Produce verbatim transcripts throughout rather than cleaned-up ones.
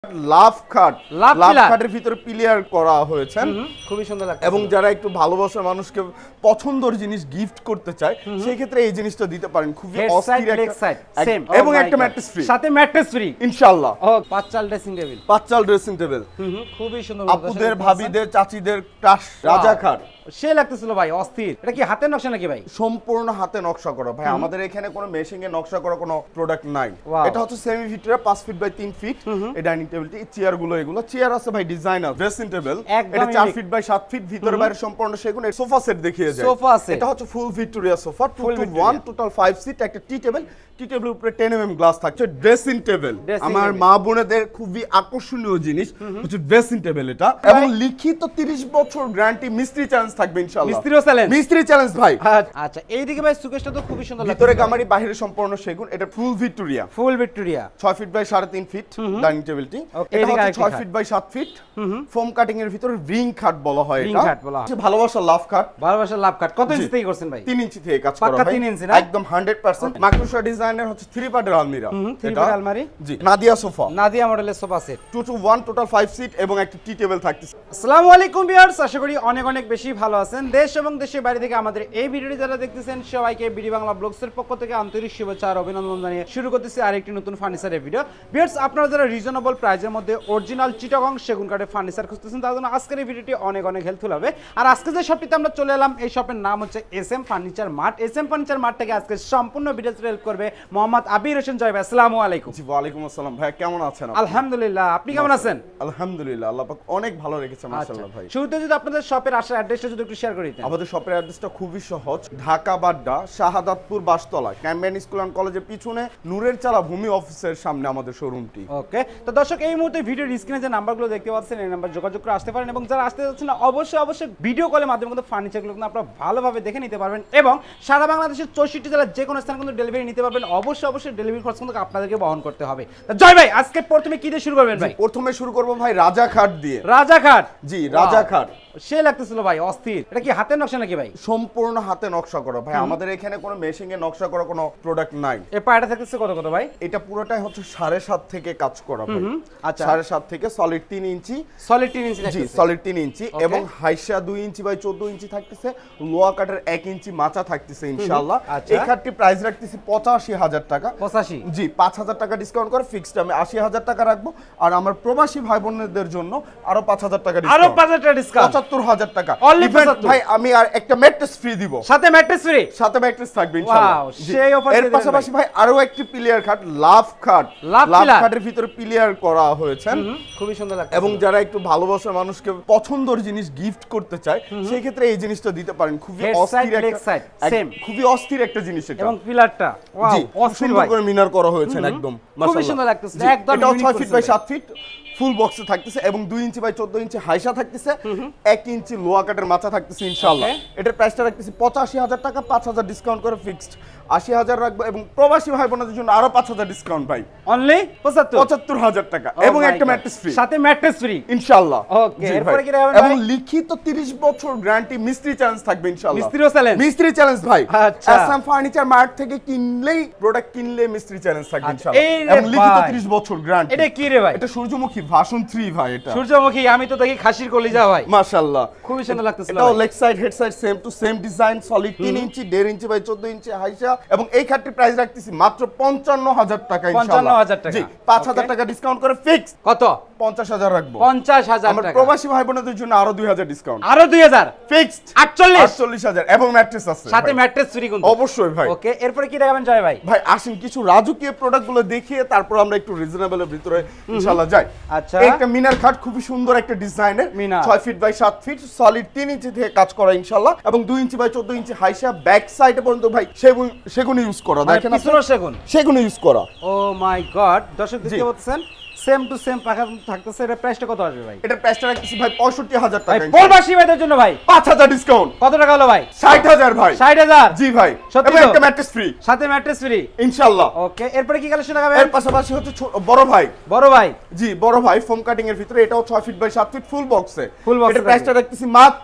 লাভ খাট লাভ খাটের ভিতরে পিলিয়ার করা হয়েছে, খুবই সুন্দর লাগছে। এবং যারা একটু ভালোবাসার মানুষকে পছন্দের জিনিস গিফট করতে চায় সেই ক্ষেত্রে এই জিনিসটা দিতে পারেন। খুবই অস্থির একটা এবং একটা ম্যাট্রেস ফ্রি, সাথে ম্যাট্রেস ফ্রি ইনশাআল্লাহ। ও পাঁচ চাল ড্রেসিং টেবিল, পাঁচ চাল ড্রেসিং টেবিল, খুবই সুন্দর। আপুদের ভাবিদের চাচিদের টাস রাজা খাট সে লাগতেছিল ভাই, অস্থির। এটা কি হাতের নকশা নাকি ভাই? সম্পূর্ণ হাতে নকশা করা ভাই। আমাদের এখানে কোনো মেশিং এ নকশা করা কোনো প্রোডাক্ট নাই। এটা হচ্ছে সেমি ফিটের পাঁচ ফিট বাই তিন ফিট। এই ডাইনিং টেবিলটি, চেয়ার গুলো, এগুলো চেয়ার আছে ভাই ডিজাইনার। ড্রেসিং টেবিল এটা চার ফিট বাই সাত ফিট, ভিতরে বাইরে সম্পূর্ণ সেগুন। সোফা সেট দেখিয়ে যায়, সোফা আছে। এটা হচ্ছে full Victoria sofa, two two one, total five seat. একটা টি টেবিল, টি টেবিলের উপরে টেন এম এম গ্লাস থাকছে। ড্রেসিং টেবিল আমার মা বোনেদের খুবই আকর্ষণীয় জিনিস হচ্ছে ড্রেসিং টেবিল এটা, এবং লিখিত তিরিশ বছর গ্যারান্টি, মিস্ত্রি চ্যালেঞ্জ থাকবে ইনশাআল্লাহ। মিস্ত্রিও চ্যালেঞ্জ, মিস্ত্রি চ্যালেঞ্জ ভাই। আচ্ছা এইদিকে ভাই সুকেশটা তো খুবই সুন্দর লাগছে। ভিতরে গামারি, বাইরে সম্পূর্ণ সেগুন। এটা ফুল ভিক্টোরিয়া, ফুল ভিক্টোরিয়া, ছয় ফিট বাই সাড়ে তিন ফিট ডাইনিং টেবিলটি। এটা হচ্ছে ছয় ফিট বাই সাত ফিট। ফোম কাটিং এর ভিতরে রিং খাট বলা হয় এটা। ভালোবাসার লাভ খাট, ভালোবাসার লাভ খাট। কত ইঞ্চি থেকে করছেন ভাই? তিন ইঞ্চি থেকে কাজ করা ভাই, তিন ইঞ্চি না একদম হান্ড্রেড পার্সেন্ট। মাকড়সা ডিজাইনের হচ্ছে থ্রি পার্টের আলমিরা, থ্রি পার্ট আলমারি। জি, নাদিয়া সোফা, নাদিয়া মডেলের sofa set, two two one, total five seat, এবং একটা টি টেবিল থাকতেছে। আসসালামু আলাইকুম ভিউয়ার্স, আশা করি অনেক অনেক বেশি ভালো আছেন। দেশ এবং দেশের বাইরে থেকে আমাদের এই ভিডিওটি যারা দেখতেছেন সবাইকে বিডি বাংলা ব্লগসের পক্ষ থেকে আন্তরিক শুভেচ্ছা আর অভিনন্দন জানিয়ে শুরু করতেছি আরেকটি নতুন ফার্নিচারের ভিডিও। ভিউয়ার্স, আপনারা যারা রিজনেবল প্রাইসের মধ্যে অরিজিনাল চিটাগং সেগুন কাঠের ফার্নিচার খুঁজতেছেন তার জন্য আজকের এই ভিডিওটি অনেক অনেক হেল্পফুল হবে। আর আজকে যে শপটিতে আমরা চলে এলাম, এই শপের নাম হচ্ছে S M furniture mart. S M furniture mart থেকে আজকে সম্পূর্ণ ডিটেইলস হেল্প করবে মোহাম্মদ আবির হোসেন জয় ভাই। আসসালামু আলাইকুম। জি, ওয়া আলাইকুম আসসালাম ভাই, কেমন আছেন? আলহামদুলিল্লাহ, আপনি কেমন আছেন? আলহামদুলিল্লাহ, আল্লাহ পাক অনেক ভালো রেখেছে মাশাআল্লাহ ভাই। শুরুতে যদি আপনাদের শপের আসার অ্যাড্রেসটা যদি একটু শেয়ার করে দিতেন। আমাদের শপের অ্যাড্রেসটা খুবই সহজ, Dhaka Badda Shahadatpur Bashtola, Cambrian school and কলেজের পিছনে নূরের চালা ভূমি অফিসের সামনে আমাদের শোরুমটি। ওকে, তো দর্শক এই মুহূর্তে ভিডিওর স্ক্রিনে যে নাম্বারগুলো দেখতে পাচ্ছেন এই নাম্বার যোগাযোগ করে আসতে পারেন, এবং যারা আসতে যাচ্ছেন না অবশ্যই অবশ্যই ভিডিও কলের মাধ্যমে কিন্তু ফার্নিচারগুলো কিন্তু আপনারা ভালোভাবে দেখে নিতে পারবেন, এবং সারা বাংলাদেশের চৌষট্টি জেলার যে কোনো স্থানে কিন্তু ডেলিভারি নিতে পারবেন। অবশ্যই অবশ্যই ডেলিভারি খরচ কিন্তু আপনাদেরকে বহন করতে হবে। জয় ভাই, আজকে প্রথমে কি দিয়ে শুরু করবেন ভাই? প্রথমে শুরু করব ভাই রাজা খাট দিয়ে। রাজা খাট, জি রাজা খাট সে লাগতেছিল ভাই, অস্থির। এটা কি হাতের নকশা নাকি ভাই? সম্পূর্ণ হাতে নকশা করা ভাই। আমাদের এখানে কোনো মেশিং এ নকশা করা কোনো প্রোডাক্ট নাই। এই পায়টা থাকতেছে কত কত ভাই? এটা পুরোটাই হচ্ছে সাড়ে সাত থেকে কাজ করা ভাই। আচ্ছা, সাড়ে সাত থেকে সলিড তিন ইঞ্চি, সলিড তিন ইঞ্চি, জি সলিড তিন ইঞ্চি, এবং হাইসা দুই ইঞ্চি বাই চোদ্দ ইঞ্চি থাকতেছে। লোয়া কাটের এক ইঞ্চি মাচা থাকতেছে ইনশাআল্লাহ। এই খাটটি প্রাইস রাখতেছি পঁচাশি হাজার টাকা। পঁচাশি, জি, পাঁচ হাজার টাকা ডিসকাউন্ট করে ফিক্সড আমি আশি হাজার টাকা রাখবো। আর আমার প্রবাসী ভাই বোনদের জন্য আরো পাঁচ হাজার টাকা ডিসকাউন্ট, আরো পাঁচ হাজার টাকা ডিসকাউন্ট, পঁচাত্তর হাজার টাকা। ভাই আমি আর একটা ম্যাট্রেস ফ্রি দিব, সাথে ম্যাট্রেস ফ্রি, সাথে ম্যাট্রেস থাকবে ইনশাআল্লাহ। সেই অফার এর পাশাপাশি ভাই আরো একটি পিলিয়ার খাট, লাভ খাট লাভ খাটের ভিতরে পিলিয়ার করা হয়েছে, খুবই সুন্দর লাগছে। এবং যারা একটু ভালোবাসার মানুষকে পছন্দের জিনিস গিফট করতে চায় সেই ক্ষেত্রে এই জিনিসটা দিতে পারেন। খুবই অস্থির একটা, সেম খুবই অস্থির একটা জিনিস এটা, এবং পিলারটা ওয়াও অস্থির ভাই, করে মিনার করা হয়েছে একদম মাশাআল্লাহ, খুবই সুন্দর লাগতেছে। একদম এটা ছয় ফিট বাই সাত ফিট ফুল বক্সে থাকতেছে, এবং দুই ইঞ্চি বাই চোদ্দ ইঞ্চি হাইসা থাকতেছে, এক ইঞ্চি লোয়া কাটের মাচা থাকতেছে ইনশাআল্লাহ। এটার প্রাইসটা রাখতেছি পঁচাশি হাজার টাকা, পাঁচ হাজার ডিসকাউন্ট করে ফিক্সড আশি হাজার রাখবো, এবং প্রবাসী ভাই বোনদের জন্য আরো পাঁচ হাজার ডিসকাউন্ট ভাই, অনলি পঁচাত্তর পঁচাত্তর হাজার টাকা, এবং একটা ম্যাট্রেস ফ্রি, সাথে ম্যাট্রেস ফ্রি ইনশাআল্লাহ। ওকে, এরপরে কি রাখবেন ভাই? এবং লিখিত তিরিশ বছর গ্যারান্টি, মিস্ত্রি চ্যালেঞ্জ থাকবে ইনশাআল্লাহ। মিস্ত্রিও চ্যালেঞ্জ, মিস্ত্রি চ্যালেঞ্জ ভাই। আচ্ছা, এসএম ফার্নিচার মার্ট থেকে কিনলেই প্রোডাক্ট কিনলে মিস্ত্রি চ্যালেঞ্জ থাকবে ইনশাআল্লাহ, এবং লিখিত তিরিশ বছর গ্যারান্টি। এটা কি রে ভাই? এটা সূর্যমুখী ভার্সন থ্রি ভাই। এটা সূর্যমুখী, আমি তো দেখি খাসির কলিজা ভাই, মাশাআল্লাহ খুবই সুন্দর লাগতেছিল। এটাও leg side head side same to same design, solid তিন ইঞ্চি, দেড় ইঞ্চি বাই চোদ্দ ইঞ্চি হাইসা, এবং এই খাটটির প্রাইস রাখতেছি মাত্র পঞ্চান্ন হাজার টাকা ইনশাআল্লাহ। পঞ্চান্ন হাজার টাকা, জি, পাঁচ হাজার টাকা ডিসকাউন্ট করে ফিক্স কত? পঞ্চাশ হাজার রাখবো। পঞ্চাশ হাজার আমার টাকা। প্রবাসী ভাই বোনদের জন্য আরো দুই হাজার ডিসকাউন্ট, আরো দুই হাজার ফিক্সড আটচল্লিশ আটচল্লিশ হাজার, এবং ম্যাট্রেস আছে সাথে ম্যাট্রেস ফ্রি কিন্তু অবশ্যই ভাই। ওকে, এরপরে কি দেখাবেন জয় ভাই? ভাই আসেন কিছু রাজকীয় প্রোডাক্টগুলো দেখিয়ে তারপর আমরা একটু রিজনেবলের ভিতরে ইনশাআল্লাহ যাই। আচ্ছা, একটা মিনার খাট, খুবই সুন্দর একটা ডিজাইনের, মিনার ছয় ফিট বাই সাত ফিট, সলিড তিন ইঞ্চি থেকে কাজ করা ইনশাআল্লাহ, এবং দুই ইঞ্চি বাই চোদ্দ ইঞ্চি হাইসা, ব্যাক সাইডে পর্যন্ত ভাই সেগুন সেগুন ইউজ করা, দেখেন পিছনে সেগুন সেগুন ইউজ করা। ও মাই গড, দর্শক দেখতে পাচ্ছেন সেম টু সেম পাখা থাকতেছে। এর প্রাইসটা কত আসবে ভাই? এটার প্রাইসটা রাখতেছি ভাই পঁয়ষট্টি হাজার টাকা। প্রবাসী ভাইদের জন্য ভাই পাঁচ হাজার ডিসকাউন্ট। কত টাকা হলো ভাই? ষাট হাজার ভাই। ষাট হাজার, জি ভাই, সত্যি এবং একটা ম্যাট্রেস ফ্রি, সাথে ম্যাট্রেস ফ্রি ইনশাআল্লাহ। ওকে, এরপরে কি কালেকশন দেখাবেন? এর পাশাপাশি হচ্ছে বড় ভাই, বড় ভাই, জি বড় ভাই ফোম কাটিং এর ভিতরে, এটাও ছয় ফিট বাই সাত ফিট ফুল বক্সে, ফুল বক্সে। এটার প্রাইসটা রাখতেছি মাত্র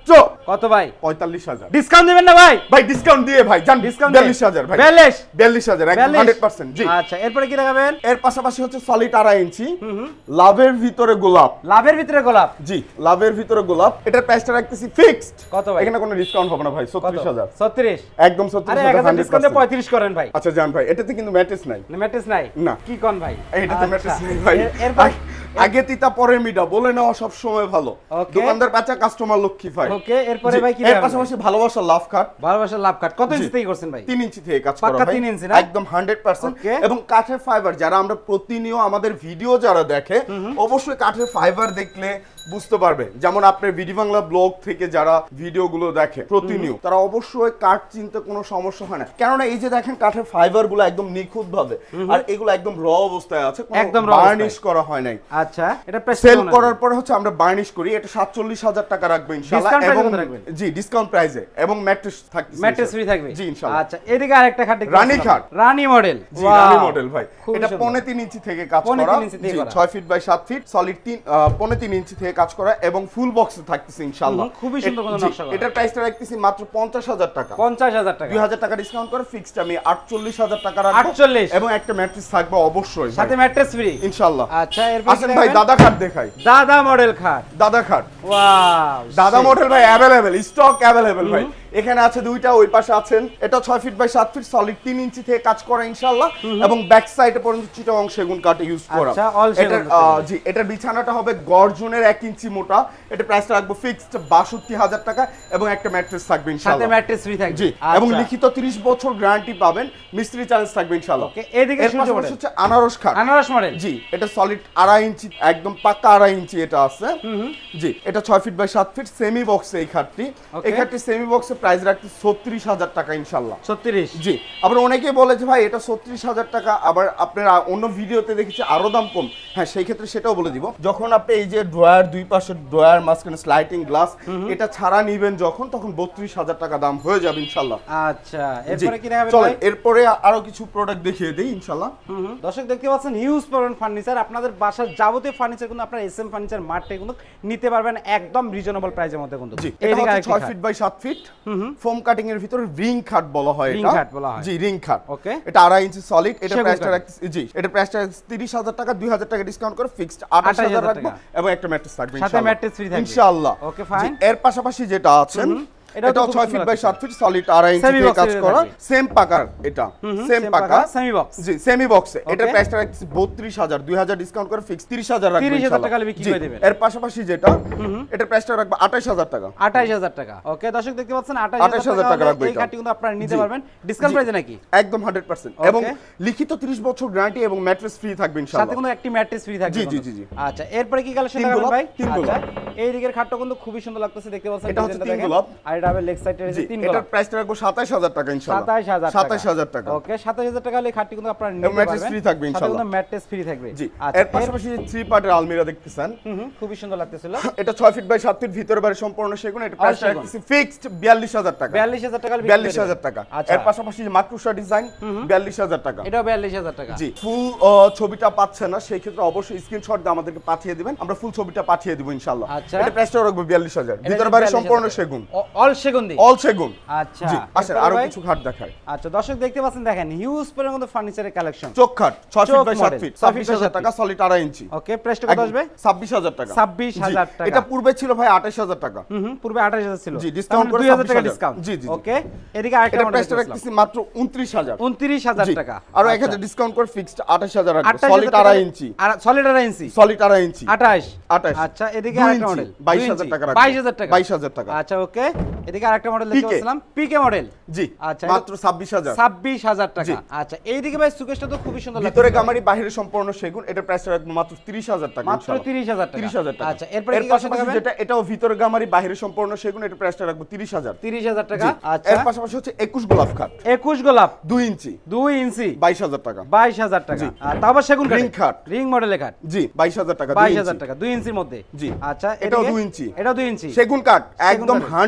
কত ভাই? পঁয়তাল্লিশ হাজার। ডিসকাউন্ট দিবেন না ভাই? ভাই ডিসকাউন্ট দিয়ে ভাই জান ডিসকাউন্ট বিয়াল্লিশ হাজার ভাই। বিয়াল্লিশ বিয়াল্লিশ হাজার একদম হান্ড্রেড পার্সেন্ট। জি আচ্ছা এরপরে কি দেখাবেন? এর পাশাপাশি হচ্ছে সলিড আড়াই ইঞ্চি লাভের ভিতরে গোলাপ। লাভের ভিতরে গোলাপ? জি লাভের ভিতরে গোলাপ। এটার প্রাইসটা রাখতেছি ফিক্সড। কত ভাই? এখানে কোনো ডিসকাউন্ট হবে না ভাই। ছত্রিশ হাজার। ছত্রিশ? একদম ছত্রিশ আরে হাজার। এক হাজার ডিসকাউন্টে পঁয়ত্রিশ করেন ভাই। আচ্ছা জান ভাই এটাতে কিন্তু ম্যাট্রেস নাই। ম্যাট্রেস নাই? না। কি কোন ভাই? এইটাতে ম্যাট্রেস নাই ভাই। এরপর আগে তিতা পরে মিডা বলে নেওয়া সব সময় ভালো। দোকানদার বাচ্চা কাস্টমার লক্ষ্মী ভাই। ওকে এরপরে ভাই কি এর পাশাপাশি ভালোবাসার লাভ কাট। ভালোবাসার লাভ কাট কত ইঞ্চি থেকে করছেন ভাই? তিন ইঞ্চি থেকে কাজ করা পাক্কা ভাই। তিন ইঞ্চি না? একদম হান্ড্রেড পার্সেন্ট। এবং কাঠের ফাইবার যারা আমরা প্রতিনিয়ত আমাদের ভিডিও যারা দেখে অবশ্যই কাঠের ফাইবার দেখলে বুঝতে পারবে। যেমন আপনার বিডি বাংলা ব্লগ থেকে যারা ভিডিওগুলো দেখে প্রতিনিয়ত তারা অবশ্যই কাঠ চিনতে কোনো সমস্যা হয় না। কেননা এই যে দেখেন কাঠের ফাইবার গুলো একদম নিখুঁত ভাবে আর এগুলো একদম র অবস্থায় আছে, একদম বার্নিশ করা হয় নাই। আচ্ছা এটা প্রাইস সেল করার পরে হচ্ছে আমরা বার্নিশ করি। এটা সাতচল্লিশ হাজার টাকা রাখবো ইনশাআল্লাহ। এবং জি ডিসকাউন্ট প্রাইসে এবং ম্যাট্রেস থাকবে। ম্যাট্রেস ফ্রি থাকবে জি ইনশাআল্লাহ। আচ্ছা এদিকে আরেকটা খাট দেখতে রানী খাট। রানী মডেল। জি রানী মডেল ভাই। এটা পৌনে তিন ইঞ্চি থেকে কাজ করা। জি ছয় ফিট বাই সাত ফিট সলিড তিন পৌনে তিন ইঞ্চি থেকে কাজ করা এবং ফুল বক্সে থাকতেছে ইনশাআল্লাহ। খুবই সুন্দর কোনো নকশা করা। এটার প্রাইসটা রাখতেছি মাত্র পঞ্চাশ হাজার টাকা। পঞ্চাশ হাজার টাকা। দুই হাজার টাকা ডিসকাউন্ট করে ফিক্সড আমি আটচল্লিশ হাজার টাকা রাখবো। আটচল্লিশ? এবং একটা ম্যাট্রেস থাকবে অবশ্যই সাথে ম্যাট্রেস ফ্রি ইনশাআল্লাহ। আচ্ছা এরপর আসেন ভাই দাদা খাট দেখাই। দাদা মডেল খাট। দাদা খাট ওয়াও দাদা মডেল ভাই अवेलेबल স্টক अवेलेबल ভাই। এখানে আছে দুইটা, ওই পাশে আছেন। এটা ছয় ফিট বাই সাত ফিট সলিড তিন ইঞ্চি থেকে কাজ করা ইনশাআল্লাহ এবং ব্যাক সাইডে পর্যন্ত চিটাগং সেগুন কাঠ ইউজ করা। আচ্ছা অল সেগুন। জি এটার বিছানাটা হবে গর্জনের এক ইঞ্চি মোটা। এটা প্রাইসটা রাখবো ফিক্সড বাষট্টি হাজার টাকা এবং একটা ম্যাট্রেস থাকবে ইনশাআল্লাহ। সাথে ম্যাট্রেস ফ্রি থাকবে। জি এবং লিখিত ত্রিশ বছর গ্যারান্টি পাবেন। মিস্ত্রি চ্যালেঞ্জ থাকবে ইনশাআল্লাহ। ওকে এদিকে সূর্য মডেল হচ্ছে আনারস খাট। আনারস মডেল। জি এটা সলিড আড়াই ইঞ্চি একদম পাক্কা আড়াই ইঞ্চি এটা আছে। জি এটা ছয় ফিট বাই সাত ফিট সেমি বক্সে এই খাটটি। এই খাটটি সেমি বক্সে প্রাইস রাখতে ছত্রিশ হাজার টাকা ইনশাআল্লাহ। ছত্রিশ? জি আবার অনেকেই বলে যে ভাই এটা ছত্রিশ হাজার টাকা, আবার আপনারা অন্য ভিডিওতে দেখেছি আরো দাম কম। হ্যাঁ সেই ক্ষেত্রে সেটাও বলে দিব। যখন আপনি এই যে ড্রয়ার দুই পাশে ড্রয়ার মাঝখানে স্লাইডিং গ্লাস এটা ছাড়া নিবেন যখন তখন বত্রিশ হাজার টাকা দাম হয়ে যাবে ইনশাআল্লাহ। আচ্ছা এরপরে কি দেখাবেন চলেন ভাই? এরপরে আরো কিছু প্রোডাক্ট দেখিয়ে দেই ইনশাআল্লাহ। দর্শক দেখতে পাচ্ছেন হিউজ পরিমাণ ফার্নিচার। আপনাদের বাসার যাবতীয় ফার্নিচার কিন্তু আপনারা এসএম ফার্নিচার মার্টে কিন্তু নিতে পারবেন একদম রিজনেবল প্রাইসের মধ্যে কিন্তু। জি এটা হচ্ছে ছয় ফিট বাই সাত ফিট ফোম কাটিং এর ভিতরে রিং খাট বলা হয় এটা। রিং খাট বলা হয়। জি রিং খাট। ওকে এটা আড়াই ইঞ্চি সলিড। এটা প্রাইসটা রাখছি জি এটা প্রাইসটা তিরিশ হাজার টাকা। দুই হাজার টাকা ডিসকাউন্ট করে ফিক্সড আঠাশ হাজার রাখবো এবং একটা ম্যাট্রেস থাকবে ইনশাআল্লাহ। সাথে ম্যাট্রেস ফ্রি থাকবে ইনশাআল্লাহ। Okay fine. এর পাশাপাশি যেটা আছেন এটা ছয় ফিট বাই সাত ফিট সলিড আড়াই ইঞ্চি থেকে কাজ করা সেম পাকার। এটা সেম পাকা সেমি বক্স। জি সেমি বক্সে এটা প্রাইসটা রাখছি বত্রিশ হাজার। দুই হাজার ডিসকাউন্ট করে ফিক্স তিরিশ হাজার রাখবো তিরিশ হাজার ইনশাআল্লাহ। টাকা বিক্রি করে দিবেন। এর পাশাপাশি যেটা এটা প্রাইসটা রাখবো আঠাশ হাজার টাকা। আঠাশ হাজার টাকা। ওকে দর্শক দেখতে পাচ্ছেন আঠাশ হাজার টাকা রাখবো। এই খাটটি কিন্তু আপনারা নিতে পারবেন ডিসকাউন্ট প্রাইসে নাকি? একদম হান্ড্রেড পার্সেন্ট এবং লিখিত ত্রিশ বছর গ্যারান্টি এবং ম্যাট্রেস ফ্রি থাকবে ইনশাআল্লাহ। সাথে কিন্তু একটি ম্যাট্রেস ফ্রি থাকবে। জি জি জি জি। আচ্ছা এরপরে কি কালেকশন দেখাবেন ভাই? আচ্ছা এই দিকের খাটটা কিন্তু খুবই সুন্দর লাগতেছে দেখতে পাচ্ছেন। এটা হচ্ছে তিন গোলাপ আর এটা হবে লেগ সাইডের যে তিন গোলাপ। এটার প্রাইসটা রাখবো সাতাশ হাজার টাকা ইনশাআল্লাহ। সাতাশ হাজার টাকা। সাতাশ হাজার টাকা। ওকে সাতাশ হাজার টাকা হলে খাটটি কিন্তু আপনারা নিতে পারবেন। ম্যাট্রেস ফ্রি থাকবে ইনশাআল্লাহ। সাথে কিন্তু ম্যাট্রেস ফ্রি থাকবে। জি এর পাশাপাশি থ্রি পার্টের আলমিরা দেখতেছেন। হুম খুবই সুন্দর লাগতেছিল। এটা ছয় ফিট বাই সাত ফিট ভিতরে বাইরে সম্পূর্ণ সেগুন। এটা প্রাইসটা রাখছি ফিক্সড বিয়াল্লিশ হাজার টাকা। বিয়াল্লিশ হাজার টাকা বিয়াল্লিশ হাজার টাকা। এর পাশাপাশি মাকড়সা ডিজাইন বিয়াল্লিশ হাজার টাকা। এটাও বিয়াল্লিশ হাজার টাকা। জি ফুল ছবিটা পাচ্ছেন না সেই ক্ষেত্রে অবশ্যই স্ক্রিনশট দিয়ে আমাদেরকে পাঠিয়ে দিবেন। আমরা ফুল ছবিটা পাঠিয়ে দিব ইনশাআল্লাহ। এটা প্রাইসটা রাখবো বিয়াল্লিশ হাজার। ভিতরে বাইরে সম্পূর্ণ সেগুন। অল সেগুন দি? অল সেগুন। আচ্ছা জি আসেন আরো কিছু খাট দেখাই। আচ্ছা দর্শক দেখতে পাচ্ছেন দেখেন হিউজ পরিমাণ কিন্তু ফার্নিচারের কালেকশন। চোখ খাট ছয় ফিট বাই সাত ফিট ছাব্বিশ হাজার টাকা সলিড আড়াই ইঞ্চি। ওকে প্রাইসটা কত আসবে? ছাব্বিশ হাজার টাকা। ছাব্বিশ হাজার টাকা। এটা পূর্বে ছিল ভাই আঠাশ হাজার টাকা। হুম হুম পূর্বে আঠাশ হাজার ছিল। জি ডিসকাউন্ট করে দুই হাজার টাকা ডিসকাউন্ট। জি জি ওকে এদিকে আরেকটা মডেল প্রাইসটা রাখতেছি মাত্র উনত্রিশ হাজার। উনত্রিশ হাজার টাকা। আর এক হাজার ডিসকাউন্ট করে ফিক্সড আঠাশ হাজার রাখবো। সলিড আড়াই ইঞ্চি। আর সলিড আড়াই ইঞ্চি। সলিড আড়াই ইঞ্চি। আঠাশ। আঠাশ। আচ্ছা এদিকে আরেকটা মডেল বাইশ হাজার টাকা রাখবো। বাইশ হাজার টাকা। বাইশ হাজার টাকা। আচ্ছা ওকে এদিকে আরেকটা মডেল দেখতে পাচ্ছিলাম পিকে মডেল। জি আচ্ছা মাত্র ছাব্বিশ হাজার। ছাব্বিশ হাজার টাকা। আচ্ছা এইদিকে ভাই সুকেশটা তো খুবই সুন্দর লাগছে। ভিতরে গামারি বাইরে সম্পূর্ণ সেগুন। এটা প্রাইসটা রাখবো মাত্র ত্রিশ হাজার টাকা। মাত্র ত্রিশ হাজার টাকা। ত্রিশ হাজার টাকা। আচ্ছা এরপর এর পাশাপাশি যেটা এটাও ভিতরে গামারি বাইরে সম্পূর্ণ সেগুন। এটা প্রাইসটা রাখবো ত্রিশ হাজার। ত্রিশ হাজার টাকা। আচ্ছা এর পাশাপাশি হচ্ছে একুশ গোলাপ খাট। একুশ গোলাপ দুই ইঞ্চি। দুই ইঞ্চি বাইশ হাজার টাকা। বাইশ হাজার টাকা। আর তারপর সেগুন কাঠ। রিং খাট। রিং মডেলের খাট। জি বাইশ হাজার টাকা। বাইশ হাজার টাকা দুই ইঞ্চির মধ্যে। জি আচ্ছা এটাও দুই ইঞ্চি। এটাও দুই ইঞ্চি সেগুন কাঠ একদম হান্ড্রেড পার্সেন্ট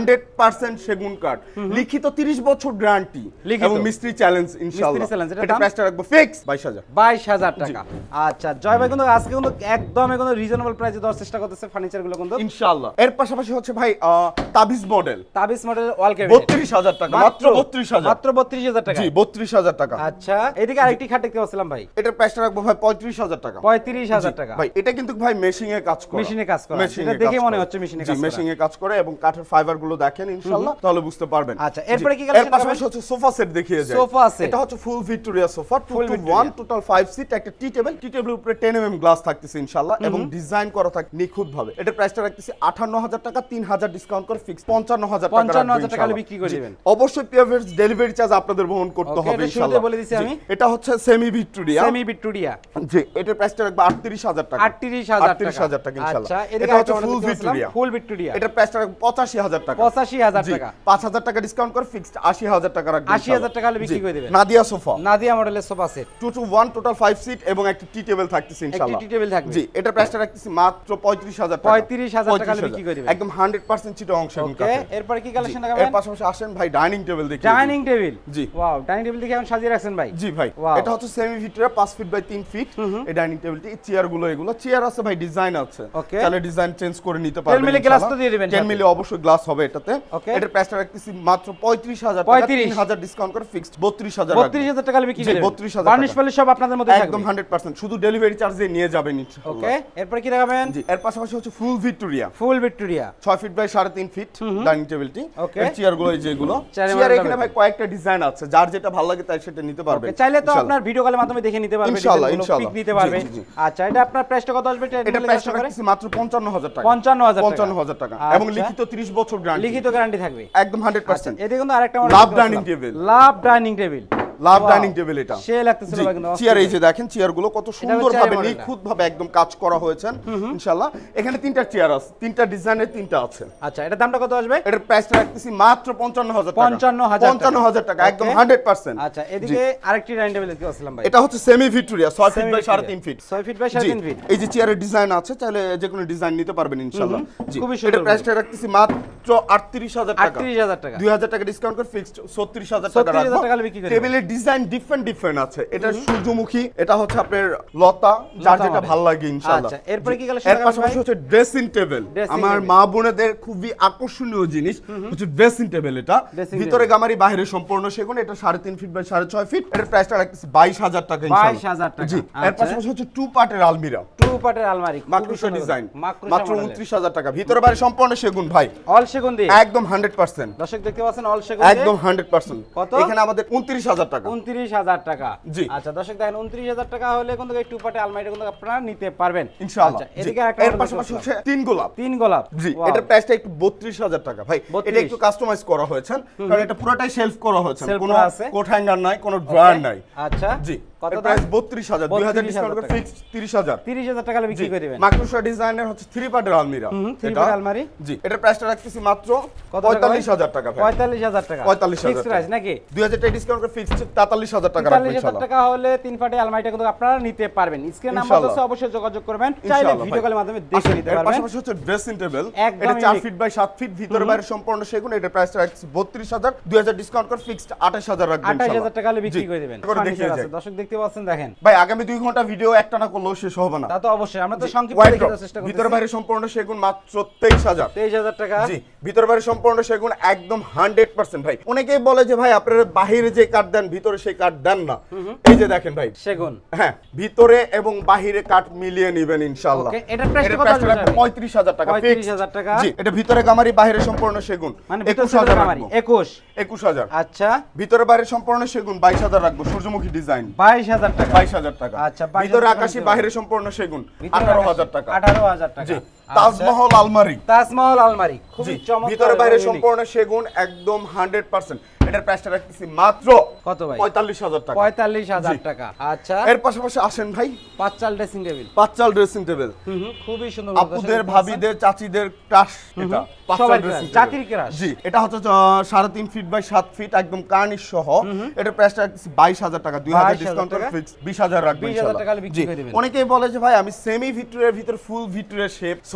পার্সেন্ট সেগুন কাঠ, লিখিত তিরিশ বছর গ্যারান্টি এবং মিস্ত্রি চ্যালেঞ্জ ইনশাআল্লাহ। এটা প্রাইসটা রাখবো ফিক্স বাইশ হাজার বাইশ হাজার টাকা। আচ্ছা জয় ভাই কিন্তু আজকে কিন্তু একদম একদম রিজনেবল প্রাইসে দেওয়ার চেষ্টা করতেছে ফার্নিচার গুলো কিন্তু ইনশাআল্লাহ। এর পাশাপাশি হচ্ছে ভাই তাবিজ মডেল, তাবিজ মডেল ওয়াল ক্যাবিনেট বত্রিশ হাজার টাকা, মাত্র বত্রিশ হাজার, মাত্র বত্রিশ হাজার টাকা। জি বত্রিশ হাজার টাকা। আচ্ছা এদিকে আরেকটি খাট দেখতে পাচ্ছিলাম ভাই, এটার প্রাইসটা রাখবো ভাই পঁয়ত্রিশ হাজার টাকা। পঁয়ত্রিশ হাজার টাকা ভাই এটা কিন্তু ভাই মেশিং এ কাজ করে, মেশিনে কাজ করে, এটা দেখে মনে হচ্ছে মেশিনে কাজ করে। মেশিং এ কাজ করে এবং কাঠের ফাইবার গুলো দেখেন ইনশাআল্লাহ তাহলে বুঝতে পারবেন। আচ্ছা এরপরে কি কালেকশন? এর পাশাপাশি হচ্ছে সোফা সেট দেখিয়ে যায়। সোফা সেট এটা হচ্ছে full Victoria sofa, two two one total five seat, একটা টি টেবিল, টি টেবিলের উপরে টেন এম এম গ্লাস থাকতেছে ইনশাআল্লাহ এবং ডিজাইন করা থাকে নিখুঁত ভাবে। এটার প্রাইসটা রাখতেছি আটান্ন হাজার টাকা, তিন হাজার ডিসকাউন্ট করে ফিক্স পঞ্চান্ন হাজার টাকা। পঞ্চান্ন হাজার টাকা বিক্রি করে দিবেন। অবশ্যই পিএফএস ডেলিভারি চার্জ আপনাদের বহন করতে হবে ইনশাআল্লাহ। বলে দিছি আমি, এটা হচ্ছে সেমি ভিক্টোরিয়া, সেমি ভিক্টোরিয়া জি এটার প্রাইসটা রাখবো আটত্রিশ হাজার টাকা, আটত্রিশ হাজার টাকা, আটত্রিশ হাজার টাকা ইনশাআল্লাহ। আচ্ছা এটা হচ্ছে ফুল ভিক্টোরিয়া, ফুল ভিক্টোরিয়া, এটার প্রাইসটা রাখবো পঁচাশি হাজার টাকা, পঁচাশি হাজার টাকা, পাঁচ হাজার টাকা ডিসকাউন্ট করে ফিক্সড আশি হাজার টাকা রাখবেন, আশি হাজার টাকা হলে বিক্রি করে দিবেন। নাদিয়া সোফা, নাদিয়া মডেলের sofa set, two two one total five seat এবং একটা টি টেবিল থাকতেছে ইনশাআল্লাহ, একটা টি টেবিল থাকবে, জি এটার প্রাইসটা রাখতেছি মাত্র পঁয়ত্রিশ হাজার টাকা, পঁয়ত্রিশ হাজার টাকা হলে বিক্রি করে দিবেন একদম হান্ড্রেড পার্সেন্ট চিটা অংশ। ওকে এরপরে কি কালেকশন দেখাবেন? এর পাশাপাশি আসেন ভাই ডাইনিং টেবিল দেখি। ডাইনিং টেবিল, জি ওয়াও ডাইনিং টেবিল দেখে এখন সাজিয়ে রাখছেন ভাই। জি ভাই এটা হচ্ছে সেমি ভিক্টোরিয়া পাঁচ ফিট বাই তিন ফিট এই ডাইনিং টেবিলটি। এই চেয়ার গুলো এগুলো চেয়ার আছে ভাই, ডিজাইন আছে, তাহলে ডিজাইন চেঞ্জ করে নিতে পারবেন। দশ মিলি গ্লাস তো দিয়ে দিবেন, দশ মিলি অবশ্যই গ্লাস হবে এটাতে। এটার প্রাইসটা রাখতেছি মাত্র পঁয়ত্রিশ হাজার টাকা, তিন হাজার ডিসকাউন্ট করে ফিক্সড বত্রিশ হাজার, বত্রিশ হাজার টাকা বিক্রি করে দিবেন। বত্রিশ হাজার বার্নিশ পলিশ সব আপনাদের মধ্যে থাকবে একদম হান্ড্রেড পার্সেন্ট, শুধু ডেলিভারি চার্জ দিয়ে নিয়ে যাবেন ইনশাআল্লাহ। ওকে এরপর কি দেখাবেন? জি এর পাশাপাশি হচ্ছে ফুল ভিক্টোরিয়া, ফুল ভিক্টোরিয়া ছয় ফিট বাই সাড়ে তিন ফিট ডাইনিং টেবিলটি। ওকে এই চেয়ার গুলো যেগুলো চেয়ার এখানে ভাই কয়েকটা ডিজাইন আছে, যার যেটা ভালো লাগে তাই সেটা নিতে পারবেন। চাইলে তো আপনার ভিডিও কলের মাধ্যমে দেখে নিতে পারবেন, ইনশাআল্লাহ ইনশাআল্লাহ পিক নিতে পারবেন। আচ্ছা এটা আপনার প্রাইসটা কত আসবে? এটা প্রাইসটা রাখছি মাত্র পঞ্চান্ন হাজার টাকা, পঞ্চান্ন হাজার টাকা, পঞ্চান্ন হাজার টাকা এবং লিখিত ত্রিশ বছর গ্যারান্টি, লিখিত গ্যারান্টি থাকবে একদম হান্ড্রেড পার্সেন্ট। এদিকে কিন্তু আরেকটা model love dining table, love dining table, love dining table এটা সে লাগতেছিল ভাই কিন্তু চেয়ার। এই যে দেখেন চেয়ার গুলো কত সুন্দরভাবে নিখুঁত ভাবে একদম কাজ করা হয়েছে ইনশাআল্লাহ। এখানে তিনটা চেয়ার আছে, তিনটা ডিজাইনের তিনটা আছে। আচ্ছা এটা দামটা কত আসবে? এটার প্রাইসটা রাখতেছি মাত্র পঞ্চান্ন হাজার টাকা, পঞ্চান্ন হাজার, পঞ্চান্ন হাজার টাকা একদম হান্ড্রেড পার্সেন্ট। আচ্ছা এদিকে আরেকটি ডাইনিং টেবিল দেখতে পাচ্ছিলাম ভাই, এটা হচ্ছে সেমি ভিক্টোরিয়া ছয় ফিট বাই সাড়ে তিন ফিট, ছয় ফিট বাই সাড়ে তিন ফিট। এই যে চেয়ারের ডিজাইন আছে, চাইলে যে কোনো ডিজাইন নিতে পারবেন ইনশাআল্লাহ। জি খুবই সুন্দর। এটার প্রাইসটা রাখতেছি মাত্র আটত্রিশ হাজার টাকা, আটত্রিশ হাজার টাকা, দুই হাজার টাকা ডিসকাউন্ট করে ফিক্সড ছত্রিশ হাজার টাকা ছত্রিশ হাজার রাখবো। টাকা বিক্রি করে টেবিলের ডিজাইন ডিফারেন্ট ডিফারেন্ট আছে, এটা সূর্যমুখী, এটা হচ্ছে আপনার লতা, যার যেটা ভালো লাগে ইনশাআল্লাহ। আচ্ছা এরপরে কি কালেকশন? এর পাশাপাশি হচ্ছে ড্রেসিং টেবিল, আমার মা বোনেদের খুবই আকর্ষণীয় জিনিস হচ্ছে ড্রেসিং টেবিল। এটা ভিতরে গামারি, বাইরে সম্পূর্ণ সেগুন, এটা সাড়ে তিন ফিট বাই সাড়ে ছয় ফিট। এটার প্রাইসটা রাখতেছি বাইশ হাজার টাকা ইনশাআল্লাহ, বাইশ হাজার টাকা। জি এর পাশাপাশি হচ্ছে টু পার্টের আলমিরা, টু পার্টের আলমারি, মাকড়সা ডিজাইন, মাত্র উনত্রিশ হাজার টাকা, ভিতরে বাইরে সম্পূর্ণ সেগুন ভাই, অল সেগুন দিয়ে একদম হান্ড্রেড পার্সেন্ট। দর্শক দেখতে পাচ্ছেন অল সেগুন একদম হান্ড্রেড পার্সেন্ট। কত? এখানে আমাদের উনত্রিশ হাজার টাকা, উনত্রিশ হাজার টাকা। জি আচ্ছা দর্শক দেখেন উনত্রিশ হাজার টাকা হলে কিন্তু এই টু পার্টের আলমারিটা কিন্তু আপনারা নিতে পারবেন ইনশাআল্লাহ। আচ্ছা এদিকে একটা এর পাশাপাশি হচ্ছে তিন গোলাপ, তিন গোলাপ, জি এটার প্রাইসটা একটু বত্রিশ হাজার টাকা ভাই, এটা একটু কাস্টমাইজ করা হয়েছে কারণ এটা পুরোটাই শেলফ করা হয়েছে, কোনো কোট হ্যাঙ্গার নাই, কোনো ড্রয়ার নাই। আচ্ছা জি কত দাম? প্রাইস বত্রিশ হাজার, দুই হাজার ডিসকাউন্ট করে ফিক্স ত্রিশ হাজার, ত্রিশ হাজার টাকা বিক্রি করে দিবেন। মাকড়সা ডিজাইনের হচ্ছে থ্রি পার্টের আলমিরা, থ্রি পার্টের আলমারি, জি এটার প্রাইসটা রাখতেছি মাত্র পঁয়তাল্লিশ হাজার টাকা ভাই, পঁয়তাল্লিশ হাজার টাকা, পঁয়তাল্লিশ হাজার ফিক্স প্রাইস নাকি? দুই হাজার টাকা ডিসকাউন্ট করে ফিক্স তেতাল্লিশ হাজার টাকা রাখবেন তেতাল্লিশ হাজার টাকা হলে তিন পার্টের আলমারিটা কিন্তু আপনারা নিতে পারবেন। স্ক্রিন নাম্বার আছে, অবশ্যই যোগাযোগ করবেন, চাইলে ভিডিও কলের মাধ্যমে দেখে নিতে পারবেন। এর পাশাপাশি হচ্ছে ড্রেসিং টেবিল, এটা চার ফিট বাই সাত ফিট, ভিতরে বাইরে সম্পূর্ণ সেগুন, এটার প্রাইসটা রাখছি বত্রিশ হাজার, দুই হাজার ডিসকাউন্ট করে ফিক্সড আঠাশ হাজার রাখবেন, আঠাশ হাজার টাকা হলে বিক্রি করে দিবেন। দর্শক দেখতে পাচ্ছেন দেখেন ভাই আগামী দুই ঘন্টা ভিডিও একটা না করলেও শেষ হবে না, তা তো অবশ্যই, আমরা তো সংক্ষিপ্ত দেখার চেষ্টা করতেছি। ভিতরে বাইরে সম্পূর্ণ সেগুন মাত্র তেইশ হাজার, তেইশ হাজার টাকা, জি ভিতরে বাইরে সম্পূর্ণ সেগুন একদম হান্ড্রেড পার্সেন্ট ভাই। অনেকেই বলে যে ভাই আপনারা বাহিরে যে কাঠ দেন ভিতরে সেই কাঠ দেন না, এই যে দেখেন ভাই সেগুন, হ্যাঁ ভিতরে এবং বাহিরে কাঠ মিলিয়ে নেবেন ইনশাআল্লাহ। ওকে এটার প্রাইস কত আসবে? পঁয়ত্রিশ হাজার টাকা, পঁয়ত্রিশ হাজার টাকা, জি এটা ভিতরে গামারি, বাহিরে সম্পূর্ণ সেগুন, মানে একুশ হাজার গামারি, একুশ একুশ হাজার। আচ্ছা ভিতরে বাইরে সম্পূর্ণ সেগুন বাইশ হাজার রাখবো, সূর্যমুখী ডিজাইন বাইশ হাজার টাকা, বাইশ হাজার টাকা। আচ্ছা ভিতরে আকাশী, বাহিরে সম্পূর্ণ সেগুন আঠারো হাজার টাকা, আঠারো হাজার টাকা। জি তাজমহল আলমারি, তাজমহল আলমারি খুবই চমৎকার, ভিতরে বাইরে সম্পূর্ণ সেগুন একদম হান্ড্রেড পার্সেন্ট। এটার প্রাইসটা রাখতেছি মাত্র কত ভাই? পঁয়তাল্লিশ হাজার টাকা, পঁয়তাল্লিশ হাজার টাকা। আচ্ছা এর পাশাপাশি আসেন ভাই পাঁচ চাল ড্রেসিং টেবিল, পাঁচ চাল ড্রেসিং টেবিল, খুবই সুন্দর, আপুদের ভাবিদের চাচিদের ক্রাশ, এটা পাঁচ চাল ড্রেসিং জাতির ক্রাশ, জি এটা হচ্ছে সাড়ে তিন ফিট বাই সাত ফিট একদম কার্নিশ সহ, এটার প্রাইসটা রাখতেছি বাইশ হাজার টাকা, দুই হাজার ডিসকাউন্ট করে ফিক্স বিশ হাজার রাখবেন ইনশাআল্লাহ। জি অনেকেই বলে যে ভাই আমি সেমি ভিক্টোরিয়ার ভিতর ফুল ভিক্টোরিয়ার শেপ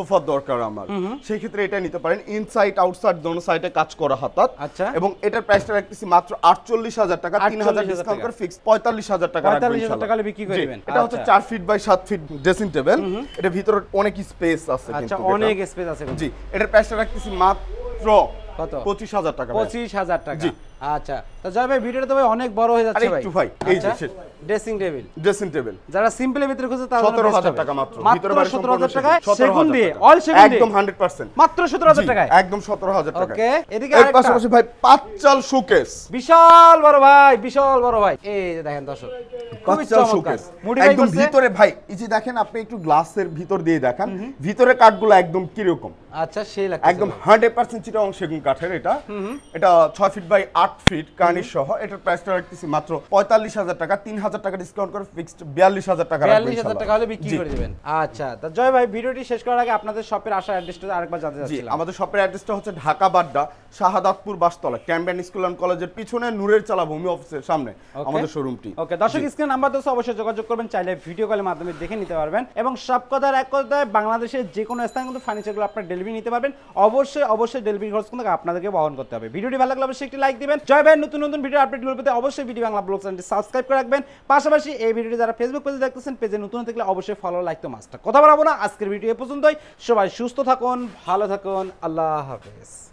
সোফা দরকার আমার সেই ক্ষেত্রে এটা নিতে পারেন ইনসাইড আউটসাইড দোনো সাইডে কাজ করা হাতাত আচ্ছা এবং এটার প্রাইসটা রাখতেছি মাত্র আটচল্লিশ হাজার টাকা তিন হাজার ডিসকাউন্ট করে ফিক্স পঁয়তাল্লিশ হাজার টাকা রাখবেন পঁয়তাল্লিশ হাজার টাকা হলে বিক্রি করে দিবেন এটা হচ্ছে চার ফিট বাই সাত ফিট ড্রেসিং টেবিল এটা ভিতরে অনেক স্পেস আছে আচ্ছা কিন্তু অনেক স্পেস আছে জি এটার প্রাইসটা রাখতেছি মাত্র কত পঁচিশ হাজার টাকা পঁচিশ হাজার টাকা জি আচ্ছা তো জয় ভাই ভিডিওটা তো ভাই অনেক বড় হয়ে যাচ্ছে ভাই একটু ভাই এই যে ড্রেসিং টেবিল ড্রেসিং টেবিল যারা সিম্পলের ভিতরে খুঁজে তারা সতেরো হাজার টাকা মাত্র ভিতরে বাইরে সতেরো হাজার টাকা সেগুন দিয়ে অল সেগুন দিয়ে একদম একশো পার্সেন্ট মাত্র সতেরো হাজার টাকা একদম সতেরো হাজার টাকা ওকে এদিকে এর আরেকটা পাশাপাশি ভাই পাঁচচাল শোকেস বিশাল বড় ভাই বিশাল বড় ভাই এই যে দেখেন দর্শক খুবই পাঁচচাল চমৎকার শোকেস মোটিভাই একদম করছে ভিতরে ভাই এই যে দেখেন আপনি একটু গ্লাসের ভিতর দিয়ে দেখেন ভিতরে কাঠগুলো একদম কি রকম আচ্ছা সেই লাগছে একদম একশো পার্সেন্ট চিটাগং সেগুন কাঠের এটা এটা ছয় ফিট বাই আট ফিট কার্নিশ সহ এটার প্রাইসটা রাখতেছি মাত্র পঁয়তাল্লিশ হাজার টাকা তিন হাজার টাকা ডিসকাউন্ট করে ফিক্সড বিয়াল্লিশ হাজার টাকা রাখবেন বিয়াল্লিশ হাজার টাকা হলে বিক্রি করে দিবেন আচ্ছা তো জয় ভাই ভিডিওটি শেষ করার আগে আপনাদের শপের আসার অ্যাড্রেসটা আরেকবার জানতে জি চাচ্ছিলাম আমাদের শপের অ্যাড্রেসটা হচ্ছে Dhaka Badda Shahadatpur Bashtola Cambrian school and কলেজের পিছনে নূরের চালা ভূমি অফিসের সামনে আমাদের শোরুমটি ওকে দর্শক স্ক্রিন নাম্বার দোস্ত অবশ্যই যোগাযোগ করবেন চাইলে ভিডিও কলের মাধ্যমে দেখে নিতে পারবেন এবং সব কথার এক কথায় বাংলাদেশের যে কোনো স্থানে কিন্তু ফার্নিচারগুলো আপনারা ডেলিভারি নিতে পারবেন অবশ্যই অবশ্যই ডেলিভারি খরচ কিন্তু আপনাদেরকে বহন করতে হবে ভিডিওটি ভালো লাগলে অবশ্যই একটি লাইক দিবেন জয় ভাই নতুন নতুন ভিডিও আপডেটগুলো পেতে অবশ্যই ভিডিও বাংলা ব্লগ চ্যানেলটি সাবস্ক্রাইব করে রাখবেন পাশাপাশি এই ভিডিওটি যারা ফেসবুক পেজে দেখতেছেন পেজে নতুন থাকলে অবশ্যই ফলো লাইক তো মাস্টার কথা বলবো না আজকের ভিডিও এ পর্যন্তই সবাই সুস্থ থাকুন ভালো থাকুন আল্লাহ হাফেজ।